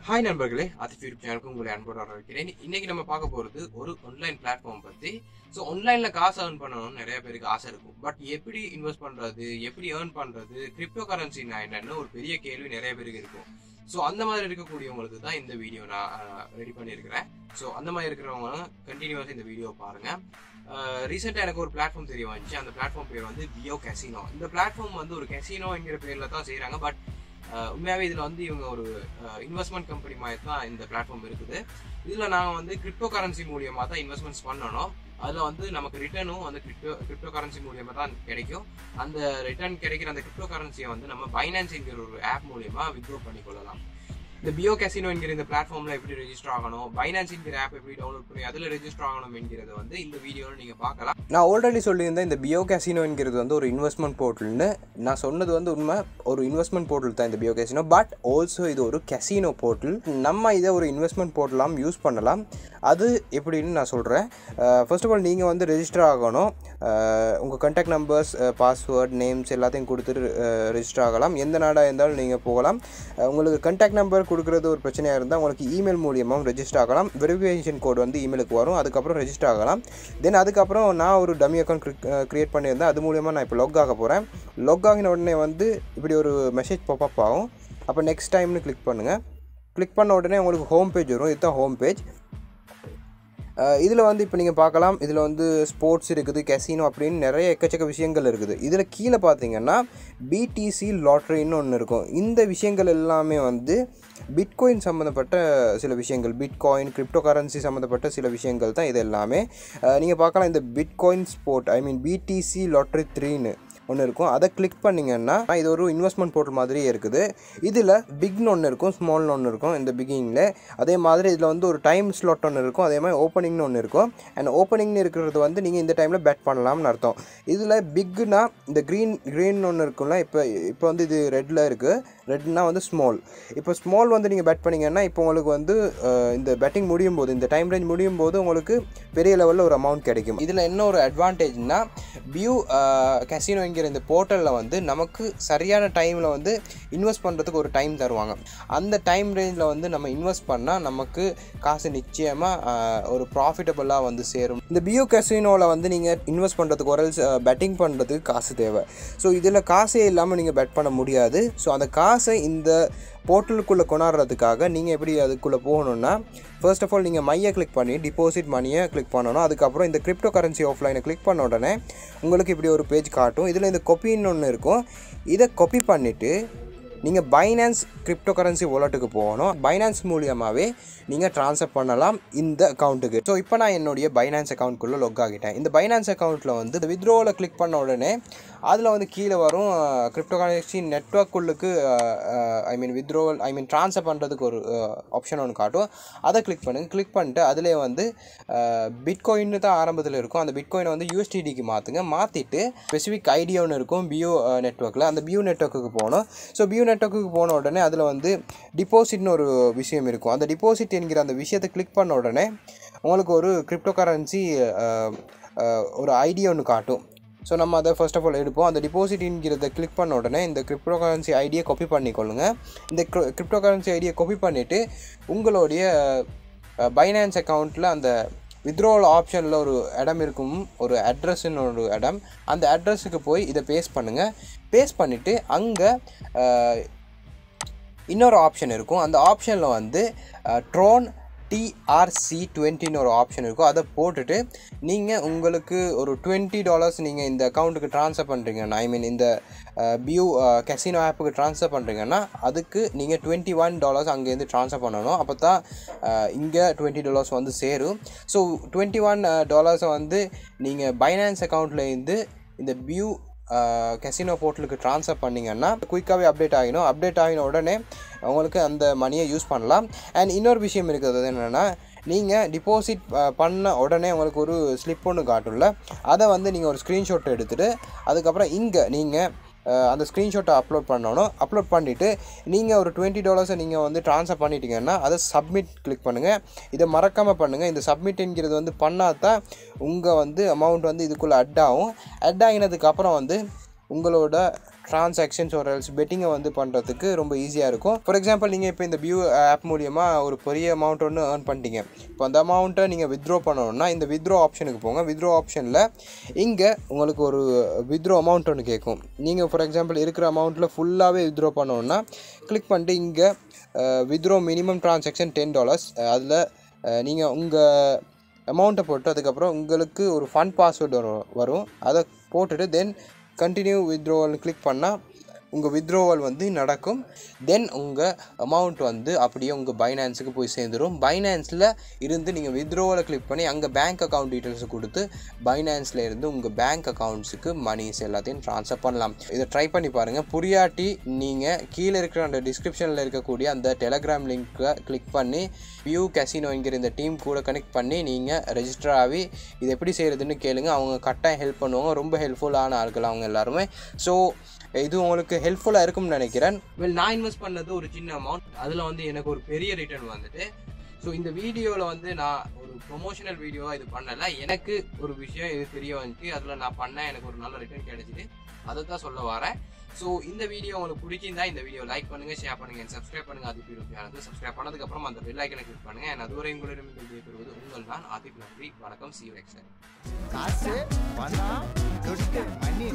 Hi நண்பர்களே, Aathif YouTube சேனலுக்கு உங்களை அன்போடு வரவேற்கிறேன். இன்னைக்கு நம்ம பார்க்க போகிறது ஒரு ஆன்லைன் பிளாட்ஃபார்ம் பற்றி. ஸோ ஆன்லைனில் காசு ஏர்ன் பண்ணணும்னு நிறைய பேருக்கு ஆசை இருக்கும். பட் எப்படி இன்வெஸ்ட் பண்ணுறது, எப்படி ஏர்ன் பண்ணுறது, கிரிப்டோ கரன்சினா என்னன்னு ஒரு பெரிய கேள்வி நிறைய பேருக்கு இருக்கும். ஸோ அந்த மாதிரி இருக்கக்கூடியவங்களுக்கு தான் இந்த வீடியோ நான் ரெடி பண்ணியிருக்கிறேன். ஸோ அந்த மாதிரி இருக்கிறவங்க கண்டினியூஸாக இந்த வீடியோ பாருங்கள். ரீசெண்டாக எனக்கு ஒரு பிளாட்ஃபார்ம் தெரிய வந்துச்சு. அந்த பிளாட்ஃபார்ம் பேர் வந்து BOU Casino. இந்த பிளாட்ஃபார்ம் வந்து ஒரு கசினோ என்கிற பேரில் தான் செய்கிறாங்க. பட் உண்மையாகவே இதில் வந்து இவங்க ஒரு இன்வெஸ்ட்மெண்ட் கம்பெனி மாதிரி தான் இந்த பிளாட்ஃபார்ம் இருக்குது. இதில் நாங்கள் வந்து கிரிப்டோ கரன்சி மூலியமாக தான் இன்வெஸ்ட்மெண்ட்ஸ் பண்ணணும். அதில் வந்து நமக்கு ரிட்டர்னும் வந்து கிரிப்டோ கரன்சி மூலியமாக தான் கிடைக்கும். அந்த ரிட்டர்ன் கிடைக்கிற அந்த கிரிப்டோ கரன்சியை வந்து நம்ம பைனான்ஸ் என்கிற ஒரு ஆப் மூலியமாக வித்ட்ரா பண்ணிக்கொள்ளலாம். இந்த BOU Casino என்கிற இந்த பிளாட்ஃபார்மில் எப்படி ரெஜிஸ்டர் ஆகணும், பைனான்ஸ் என்கிற ஆப் எப்படி டவுன்லோட் பண்ணி அதில் ரெஜிஸ்டர் ஆகணும் என்கிறது வந்து இந்த வீடியோவில் நீங்கள் பார்க்கலாம். நான் ஆல்ரெடி சொல்லியிருந்தேன், இந்த BOU Casino என்கிறது வந்து ஒரு இன்வெஸ்ட்மெண்ட் போர்ட்டல்னு. நான் சொன்னது வந்து உண்மை, ஒரு இன்வெஸ்ட்மெண்ட் போர்ட்டல் தான் இந்த BOU Casino. பட் ஆல்சோ இது ஒரு கசினோ போர்ட்டல். நம்ம இதை ஒரு இன்வெஸ்ட்மெண்ட் போர்ட்டலாம் யூஸ் பண்ணலாம். அது எப்படின்னு நான் சொல்கிறேன். ஃபர்ஸ்ட் ஆஃப் ஆல் நீங்கள் வந்து ரெஜிஸ்டர் ஆகணும். உங்கள் கான்டாக்ட் நம்பர்ஸ், பாஸ்வேர்ட், நேம்ஸ் எல்லாத்தையும் கொடுத்துட்டு ரெஜிஸ்டர் ஆகலாம். எந்த நாடாக இருந்தாலும் நீங்கள் போகலாம். உங்களுக்கு கான்டாக்ட் நம்பர் கொடுக்குறது ஒரு பிரச்சனையாக இருந்தால் உங்களுக்கு இமெயில் மூலியமாக ரெஜிஸ்டர் ஆகலாம். வெரிஃபிகேஷன் கோட் வந்து இமெயிலுக்கு வரும். அதுக்கப்புறம் ரெஜிஸ்டர் ஆகலாம். தென் அதுக்கப்புறம் நான் ஒரு டம்மி அக்கௌண்ட் க்ரியேட் பண்ணியிருந்தேன். அது மூலியமாக நான் இப்போ லாக் ஆக போகிறேன். லாக் ஆகின உடனே வந்து இப்படி ஒரு மெசேஜ் பாப்அப் ஆகும். அப்போ நெக்ஸ்ட் டைம்னு கிளிக் பண்ணுங்கள். கிளிக் பண்ண உடனே உங்களுக்கு ஹோம் பேஜ் வரும். இதுதான் ஹோம் பேஜ். இதில் வந்து இப்போ நீங்கள் பார்க்கலாம், இதில் வந்து ஸ்போர்ட்ஸ் இருக்குது, கசினோ அப்படின்னு நிறைய எக்கச்சக்க விஷயங்கள் இருக்குது. இதில் கீழே பார்த்தீங்கன்னா BTC லாட்ரின்னு ஒன்று இருக்கும். இந்த விஷயங்கள் எல்லாமே வந்து பிட்காயின் சம்மந்தப்பட்ட சில விஷயங்கள், பிட்காயின் கிரிப்டோ கரன்சி சம்மந்தப்பட்ட சில விஷயங்கள் தான் இது எல்லாமே. நீங்கள் பார்க்கலாம், இந்த பிட்காயின் ஸ்போர்ட் BTC லாட்ரி 3ன்னு ஒன்று இருக்கும். அதை கிளிக் பண்ணிங்கன்னா இது ஒரு இன்வெஸ்ட்மெண்ட் போர்ட்டல் மாதிரியே இருக்குது. இதில் பிக்னு ஒன்று இருக்கும், ஸ்மால்னு ஒன்று இருக்கும் இந்த பிகினிங்கில். அதே மாதிரி இதில் வந்து ஒரு டைம் ஸ்லாட் ஒன்று இருக்கும். அதே மாதிரி ஓப்பனிங்னு ஒன்று இருக்கும். அண்ட் ஓப்பனிங்னு இருக்கிறது வந்து நீங்கள் இந்த டைமில் பெட் பண்ணலாம்னு அர்த்தம். இதில் பிக்னா இந்த க்ரீன் ஒன்று இருக்கும்ல, இப்போ வந்து இது ரெட்டில் இருக்குது. ரெட்னா வந்து ஸ்மால். இப்போ ஸ்மால் வந்து நீங்கள் பெட் பண்ணிங்கன்னா இப்போ உங்களுக்கு வந்து இந்த பெட்டிங் முடியும் போது, இந்த டைம் ரேஞ்ச் முடியும் போது உங்களுக்கு பெரிய லெவலில் ஒரு அமௌண்ட் கிடைக்கும். இதில் என்ன ஒரு அட்வான்டேஜ்னா, BOU Casino என்கிற இந்த போர்ட்டலில் வந்து நமக்கு சரியான டைமில் வந்து இன்வெஸ்ட் பண்ணுறதுக்கு ஒரு டைம் தருவாங்க. அந்த டைம் ரேஞ்சில் வந்து நம்ம இன்வெஸ்ட் பண்ணால் நமக்கு காசு நிச்சயமாக ஒரு ப்ராஃபிட்டபுளாக வந்து சேரும். இந்த BOU Casinoவில் வந்து நீங்கள் இன்வெஸ்ட் பண்ணுறதுக்கு ஒரு பெட்டிங் பண்ணுறதுக்கு காசு தேவை. ஸோ இதில் காசே இல்லாமல் நீங்கள் பெட் பண்ண முடியாது. ஸோ அந்த காசை இந்த போர்ட்டலுக்குள்ளே கொண்டாடுறதுக்காக நீங்கள் எப்படி அதுக்குள்ளே போகணுன்னா, ஃபர்ஸ்ட் ஆஃப் ஆல் நீங்கள் மையை கிளிக் பண்ணி டிபாசிட் மணியை கிளிக் பண்ணணும். அதுக்கப்புறம் இந்த கிரிப்டோ கரன்சி ஆஃப்லைனை கிளிக் பண்ண உடனே உங்களுக்கு இப்படி ஒரு பேஜ் காட்டும். இதில் இந்த கொப்பின்னு ஒன்று இருக்கும். இதை காப்பி பண்ணிவிட்டு நீங்கள் பைனான்ஸ் கிரிப்டோ கரன்சி வாலெட்டுக்கு போகணும். பைனான்ஸ் மூலியமாகவே நீங்கள் ட்ரான்ஸ்ஃபர் பண்ணலாம் இந்த அக்கௌண்ட்டுக்கு. ஸோ இப்போ நான் என்னுடைய பைனான்ஸ் அக்கௌண்ட்குள்ளே லாக் ஆகிட்டேன். இந்த பைனான்ஸ் அக்கௌண்ட்டில் வந்து இந்த வித்ட்ராவலை கிளிக் பண்ண உடனே அதில் வந்து கீழே வரும் கிரிப்டோ கரன்சி நெட்வொர்க்குள்ளுக்கு வித்ட்ராவல் ட்ரான்ஸ்ஃபர் பண்ணுறதுக்கு ஒரு ஆப்ஷன் ஒன்று காட்டும். அதை கிளிக் பண்ணுங்கள். கிளிக் பண்ணிட்டு அதிலே வந்து பிட்காயின்னு தான் ஆரம்பத்தில் இருக்கும். அந்த பிட்காயினை வந்து USDTக்கு மாற்றுங்க. மாற்றிட்டு ஸ்பெசிஃபிக் ஐடியா ஒன்று இருக்கும் BOU நெட்வொர்க்கில். அந்த BOU நெட்வொர்க்குக்கு போகணும். ஸோ BOU நெட்வொர்க்குக்கு போன உடனே அதில் வந்து டிபாசிட்னு ஒரு விஷயம் இருக்கும். அந்த டிபாசிட் என்கிற அந்த விஷயத்தை கிளிக் பண்ண உடனே உங்களுக்கு ஒரு கிரிப்டோ கரன்சி ஒரு ஐடியா ஒன்று காட்டும். ஸோ நம்ம அதை ஃபர்ஸ்ட் ஆஃப் ஆல் எடுப்போம். அந்த டிபாசிட் என்கிறத கிளிக் பண்ண உடனே இந்த கிரிப்டோ கரன்சி ஐடியை காப்பி பண்ணிக்கொள்ளுங்க. இந்த கிரிப்டோ கரன்சி ஐடியை காப்பி பண்ணிவிட்டு உங்களுடைய பைனான்ஸ் அக்கௌண்ட்டில் அந்த வித்ட்ராவல் ஆப்ஷனில் ஒரு இடம் இருக்கும், ஒரு அட்ரஸ்ன்னு ஒரு இடம். அந்த அட்ரஸுக்கு போய் இதை பேஸ்ட் பண்ணுங்கள். பேஸ்ட் பண்ணிவிட்டு அங்கே இன்னொரு ஆப்ஷன் இருக்கும். அந்த ஆப்ஷனில் வந்து ட்ரோன் TRC20ன்னு ஒரு ஆப்ஷன் இருக்கும். அதை போட்டுட்டு நீங்கள் உங்களுக்கு ஒரு $20 நீங்கள் இந்த அக்கௌண்ட்டுக்கு ட்ரான்ஸ்ஃபர் பண்ணுறீங்கன்னா, இந்த BOU Casino ஆப்புக்கு ட்ரான்ஸ்ஃபர் பண்ணுறீங்கன்னா அதுக்கு நீங்கள் $21 அங்கேருந்து ட்ரான்ஸ்ஃபர் பண்ணணும். அப்போ தான் இங்கே $20 வந்து சேரும். ஸோ $21 வந்து நீங்கள் பைனான்ஸ் அக்கௌண்ட்லேருந்து இந்த BOU Casino போர்ட்டலுக்கு ட்ரான்ஸ்ஃபர் பண்ணிங்கன்னா குயிக்காகவே அப்டேட் ஆகிடும். அப்டேட் ஆகின உடனே உங்களுக்கு அந்த மணியை யூஸ் பண்ணலாம். அண்ட் இன்னொரு விஷயம் இருக்கிறது என்னென்னா, நீங்கள் டிபாசிட் பண்ண உடனே உங்களுக்கு ஒரு ஸ்லிப் ஒன்று காட்டும்ல, அதை வந்து நீங்கள் ஒரு ஸ்க்ரீன்ஷாட் எடுத்துகிட்டு அதுக்கப்புறம் இங்கே நீங்கள் அந்த ஸ்க்ரீன்ஷாட்டை அப்லோட் பண்ணணும். அப்லோட் பண்ணிவிட்டு நீங்கள் ஒரு $20 நீங்கள் வந்து ட்ரான்ஸ்ஃபர் பண்ணிட்டீங்கன்னா அதை சப்மிட் கிளிக் பண்ணுங்கள். இதை மறக்காமல் பண்ணுங்கள். இந்த சப்மிட்ங்கிறது வந்து பண்ணால் தான் உங்கள் வந்து அமௌண்ட் வந்து இதுக்குள்ளே அட் ஆகும். அட் ஆகினதுக்கப்புறம் வந்து உங்களோட ட்ரான்சாக்ஷன்ஸ் ஒரு பெட்டிங்கை வந்து பண்ணுறதுக்கு ரொம்ப ஈஸியாக இருக்கும். ஃபார் எக்ஸாம்பிள் நீங்கள் இப்போ இந்த BOOU ஆப் மூலியமாக ஒரு பெரிய அமௌண்ட் ஒன்று ஏர்ன் பண்ணிட்டீங்க. இப்போ அந்த அமௌண்ட்டை நீங்கள் வித்ட்ரா பண்ணணும்னா இந்த வித்ட்ரா ஆப்ஷனுக்கு போங்க. வித்ட்ரா ஆப்ஷனில் இங்கே உங்களுக்கு ஒரு வித்ட்ரா அமௌண்ட் ஒன்று கேட்கும். நீங்கள் ஃபார் எக்ஸாம்பிள் இருக்கிற அமௌண்ட்டில் ஃபுல்லாகவே வித்ட்ரா பண்ணணுன்னா கிளிக் பண்ணிட்டு இங்கே வித்ட்ரா மினிமம் ட்ரான்சாக்ஷன் $10. அதில் நீங்கள் உங்கள் அமௌண்ட்டை போட்டு அதுக்கப்புறம் உங்களுக்கு ஒரு ஃபண்ட் பாஸ்வேர்டு வரும். அதை போட்டுட்டு தென் கண்டினியூ வித்ட்ரோவல்னு கிளிக் பண்ணால் உங்கள் வித்ட்ரோவல் வந்து நடக்கும். தென் உங்கள் அமௌண்ட் வந்து அப்படியே உங்கள் பைனான்ஸுக்கு போய் சேர்ந்துடும். பைனான்ஸில் இருந்து நீங்கள் வித்ட்ரோவலை கிளிக் பண்ணி அங்கே பேங்க் அக்கௌண்ட் டீட்டெயில்ஸை கொடுத்து பைனான்ஸில் இருந்து உங்கள் பேங்க் அக்கௌண்ட்ஸுக்கு மணிஸ் எல்லாத்தையும் ட்ரான்ஸ்ஃபர் பண்ணலாம். இதை ட்ரை பண்ணி பாருங்கள். புரியாட்டி நீங்கள் கீழே இருக்கிற அந்த டிஸ்கிரிப்ஷனில் இருக்கக்கூடிய அந்த டெலகிராம் லிங்க்கை கிளிக் பண்ணி BOOU Casino என்கிற இந்த டீம் கூட கனெக்ட் பண்ணி நீங்கள் ரெஜிஸ்டர் ஆகி இது எப்படி செய்கிறதுன்னு கேளுங்க. அவங்க கட்டாயம் ஹெல்ப் பண்ணுவாங்க. ரொம்ப ஹெல்ப்ஃபுல்லான ஆட்கள் அவங்க எல்லாருமே. ஸோ இது உங்களுக்கு ஹெல்ப்ஃபுல்லாக இருக்கும்னு நினைக்கிறேன். நான் இன்வெஸ்ட் பண்ணது ஒரு சின்ன அமௌண்ட், அதில் வந்து எனக்கு ஒரு பெரிய ரிட்டர்ன் வந்துட்டு. ஸோ இந்த வீடியோவில் வந்து நான் ஒரு ப்ரொமோஷனல் வீடியோவாக இது பண்ணலை. எனக்கு ஒரு விஷயம் இது தெரிய வந்துச்சு, அதில் நான் பண்ணேன், எனக்கு ஒரு நல்ல ரிட்டர்ன் கிடைச்சிது. அதை தான் சொல்ல வரேன். ஸோ இந்த வீடியோ உங்களுக்கு பிடிச்சிருந்தா இந்த வீடியோ லைக் பண்ணுங்கள், ஷேர் பண்ணுங்கள், சப்ஸ்கிரைப் பண்ணுங்கள். ஆதிப் யூரோப்பியானது சப்ஸ்கிரைப் பண்ணதுக்கப்புறம் அந்த பெல் ஐக்கனை கிளிக் பண்ணுங்கள். என் அதுவரை உங்களிடம் பெறுவது உங்கள் நான் ஆதிப். நன்றி, வணக்கம். See you next time.